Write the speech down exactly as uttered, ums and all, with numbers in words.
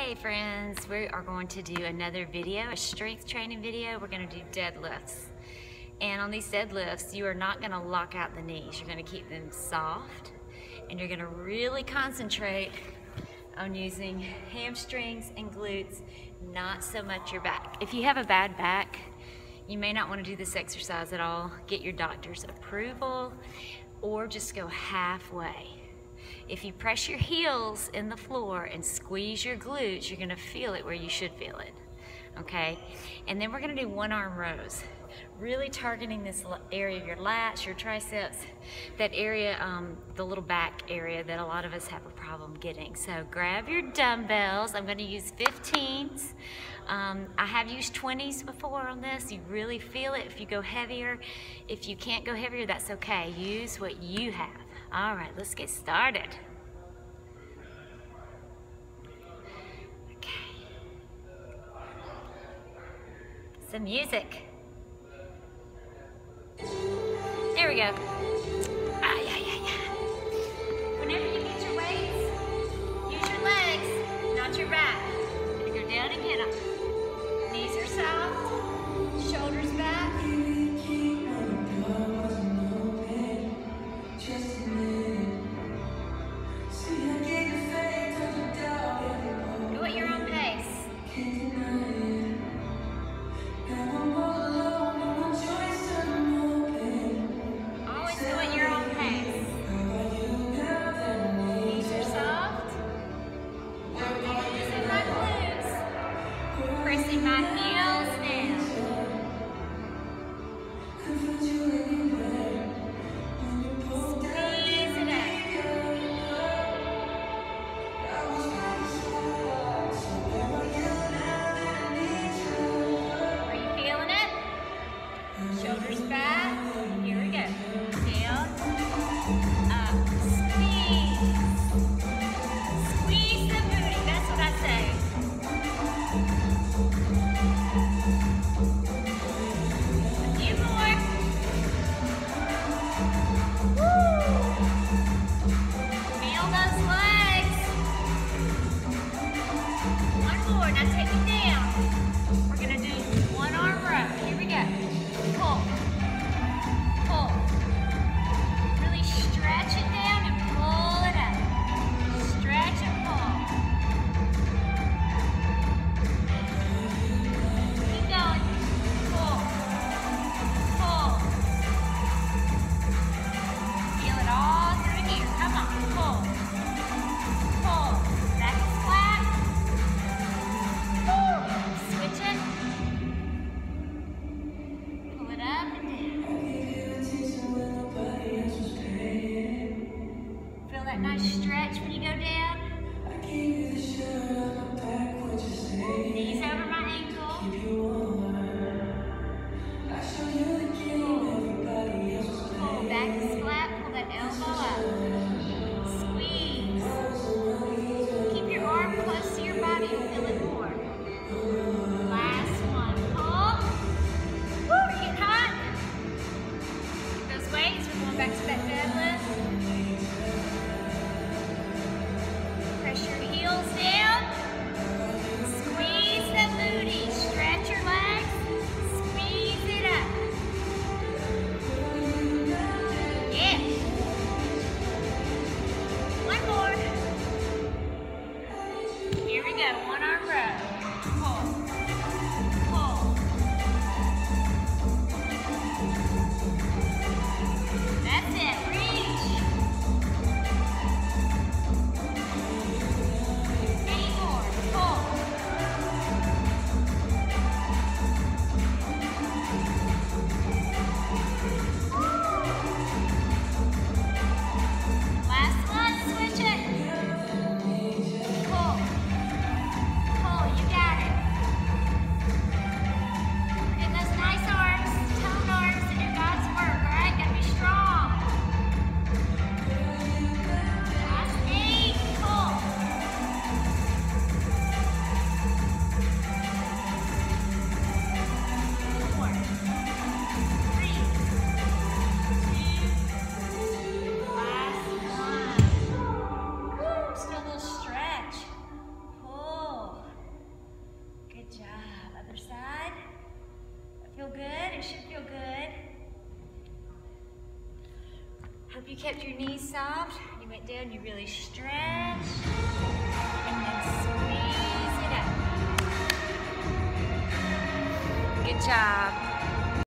Hey friends, we are going to do another video, a strength training video. We're going to do deadlifts. And on these deadlifts, you are not going to lock out the knees. You're going to keep them soft, and you're going to really concentrate on using hamstrings and glutes, not so much your back. If you have a bad back, you may not want to do this exercise at all. Get your doctor's approval or just go halfway. If you press your heels in the floor and squeeze your glutes, you're gonna feel it where you should feel it, okay? And then we're gonna do one arm rows, really targeting this area of your lats, your triceps, that area, um, the little back area that a lot of us have a problem getting. So grab your dumbbells. I'm gonna use fifteens. Um, I have used twenties before on this. You really feel it if you go heavier. If you can't go heavier, that's okay. Use what you have. All right, let's get started. Okay. Some music. There we go. Ah, yeah, yeah, yeah. Whenever you get your weights, use your legs, not your back. You're gonna go down and get them. Knees are soft, shoulders back. Go at your own pace. Always go at your own pace. Knees are soft. Using my glutes. Pressing my heels down. Squeeze it out. Are you feeling it? Shoulders back. Here we go. Down. Up. Squeeze. Squeeze the booty. That's what I say. A few more. Woo! Feel those legs. One more. Now take it down. We're going to do one arm row. Here we go. Pull. Pull. Really stretch it down and pull it up. Stretch and pull. Keep going. Pull. Pull. Feel it all through here. Come on. Pull. Pull. Back is flat. Woo. Switch it. Pull it up and down. Feel that nice stretch when you go down? Knees over my ankle. Pull. Back is flat. Pull that elbow up. Squeeze. Keep your arm close to your body and feel it more. Last one. Pull. Woo, you're getting hot. Get those weights. We're going back to that deadlift. Press your heels down. Squeeze the booty. Stretch your legs. Squeeze it up. Yeah. One more. Here we go. One arm row. Pull. Pull. That's it. Reach. Eight more. Pull. Last one. Switch it. Pull. Other side. Feel good? It should feel good. Hope you kept your knees soft. You went down, you really stretched. And then squeeze it up. Good job.